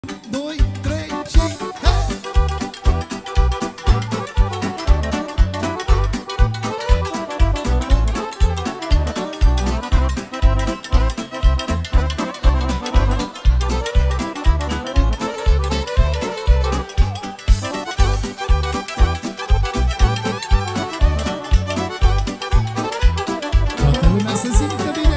2, 3 și hei! Toată lumea să simtă bine!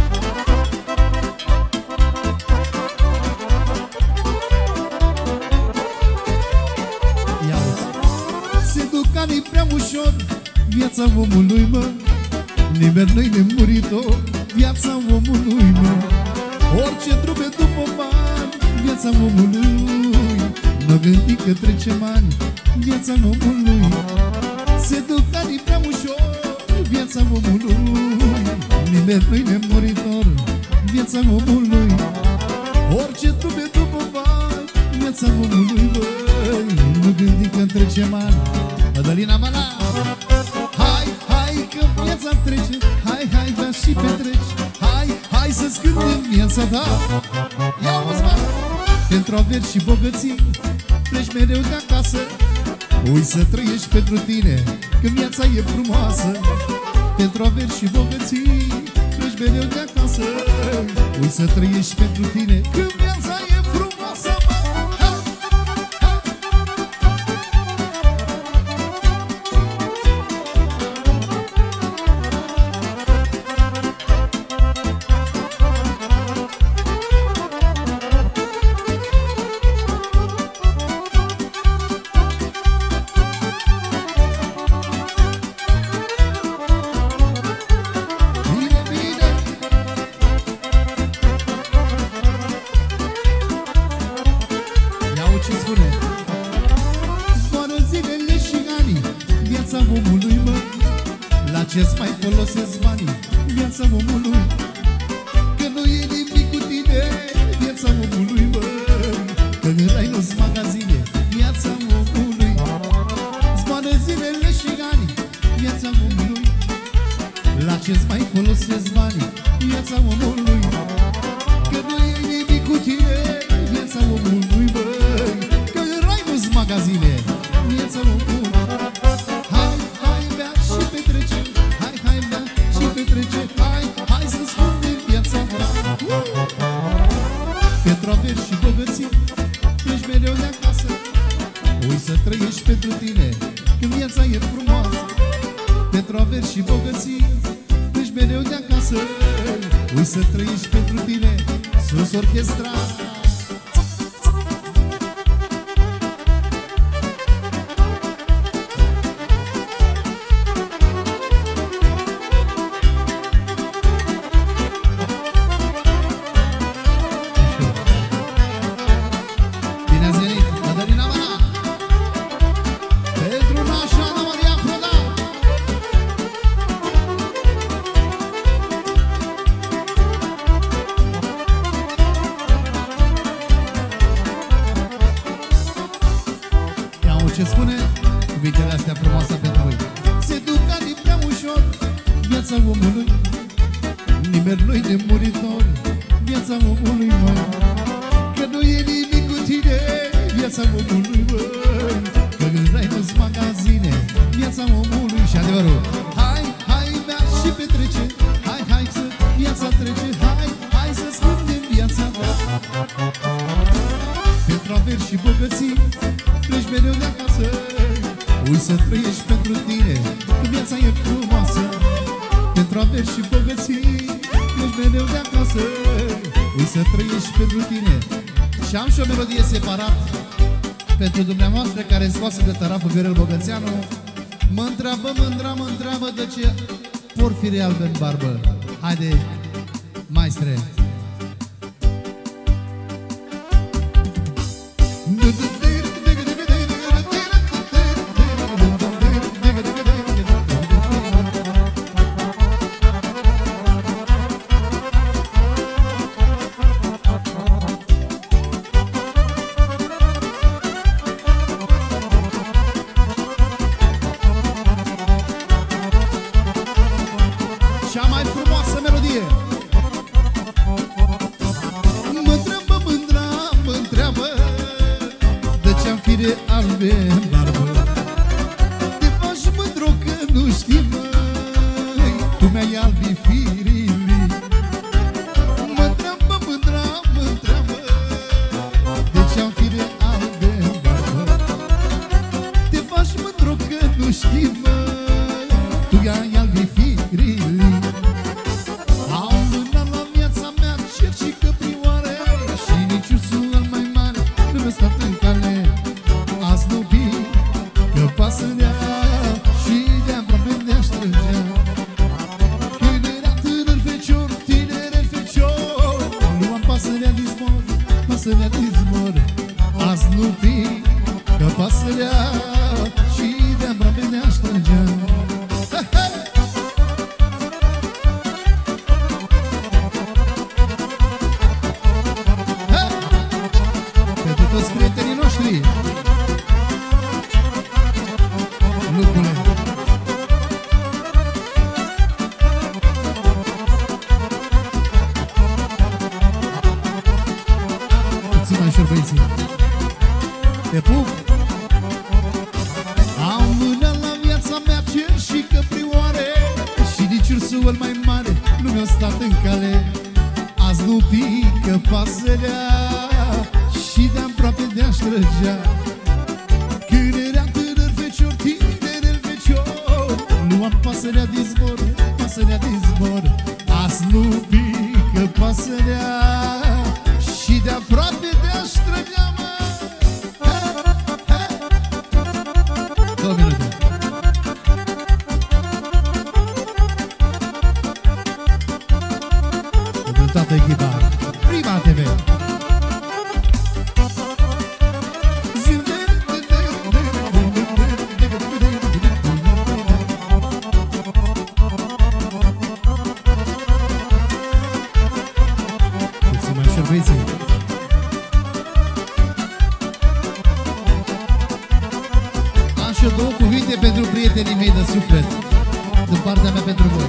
Se duc anii prea ușor, viața omului, mă. Nimeni nu-i nemuritor, viața omului, mă. Orice trupe după bani, viața omului. Nu gândi că trecem ani, viața omului. Se duc anii prea ușor, viața omului. Nimeni nu-i nemuritor, viața omului. Orice trupe după bani, viața omului, băi. Nu gândi că trecem ani. Mădălina Mala. Hai, hai că viața trece. Hai, hai, da și petreci. Hai, hai să-ți cântem viața ta. Ia-o-ți, mă! Pentru averi și bogății pleci mereu de acasă. Ui să trăiești pentru tine, că viața e frumoasă. Pentru averi și bogății pleci mereu de acasă. Ui să trăiești pentru tine, că viața e frumoasă, mă! Omului, mă, la ce-ți mai folosesc banii? Viața omului, că nu e nimic cu tine. Viața omului, mă, că în rai nu-s magazine. Viața omului, zboară zilele și anii. Viața omului, la ce-ți mai folosesc banii? Viața omului, că nu e nimic cu tine. Viața omului, mă, că în rai nu-s magazine. Viața omului. Pentru averi și bogății pleci mereu de acasă. Ui să trăiești pentru tine, când viața e frumoasă. Pentru averi și bogății pleci mereu de acasă. Ui să trăiești pentru tine, sus orchestra. Ce spune cuvintele astea frumoase pentru voi? Se duc anii prea ușor, viața omului. Nimeni nu-i nemuritor, viața omului, măi. Că nu e nimic cu tine, viața omului, măi. Că în rai nu-s magazine, viața omului. Și adevărul, hai, hai, bea și petrece. Hai, hai să viața trece. Hai, hai să scândem viața ta. Pentru averi și bogății pleci mereu de acasă. Ui să trăiești pentru tine, că viața e frumoasă. Pentru averi și bogății pleci mereu de acasă. Ui să trăiești pentru tine. Și am și o melodie separat pentru dumneavoastră, care scoasă de taraful Viorel Bogățeanu. Mă întreabă de ce porfire albe în barbă. Haide, maestre! Cea mai frumoasă melodie. ce-am fire albe în barbă. Te faci mândru că nu știi, măi, tu mi-ai albi firii. Mă întreabă mândra, mă întreabă de ce-am fire albe în barbă. Te faci mândru că nu știi, măi, tu mi-ai albi firii. Am mânat la viața mea cer și căprioare, și nici ursul al mai mare nu mi-a stat în cale. Azi nu pic că pasărea și de-aproape ne-aș trăgea. Când era tânăr fecior, tinere fecior, luam pasărea din zbor, pasărea din zbor. Azi nu pic că pasărea și de-aproape ne-aș trăgea. Pentru toți prietenii noștri, lucrule. Puțin mai ușor, băieții. Te pup! Am mânat la viața mea cer și căprioare, și nici ursul mai mare nu mi-a stat în cale. Azi nu pică pasărea și de-aproape de-aș trăgea. Când eram tânăr fecior, tineri fecior, luam pasărea din zbor, pasărea din zbor. Azi nu pică pasărea și de-aproape de-aș trăgea, mă. 2 minute. Pentru toată echipa Prima TV. Puțin mai ușor, băieții. Am și 2 cuvinte pentru prietenii mei de suflet, din partea mea pentru voi.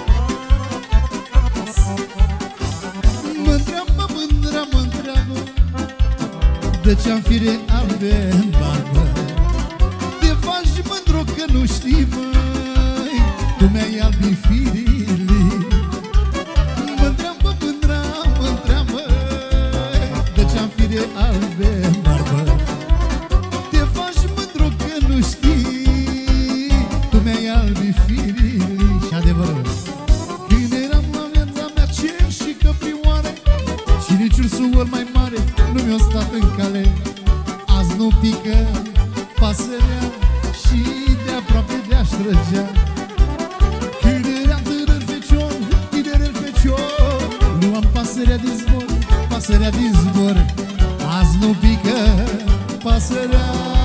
Mă întreabă mândra, mă întreabă de ce-am fire albe în barbă. Te faci mândru că nu știi, măi, tu mi-ai albi firii. Mă întreabă mândra, mă întreabă de ce-am fire albe în barbă. Te faci mândru că nu știi, tu mi-ai albi firii. Și adevărul, când eram la viața mea cer și căprioare, și nici ursul mai mare nu mi-a stat în cale. Azi nu pică pasărea și de-aproape de-aș trăgea. Când eram tânăr fecior, tineri fecior, luam pasărea din zbor, pasărea din zbor. Azi nu pică pasărea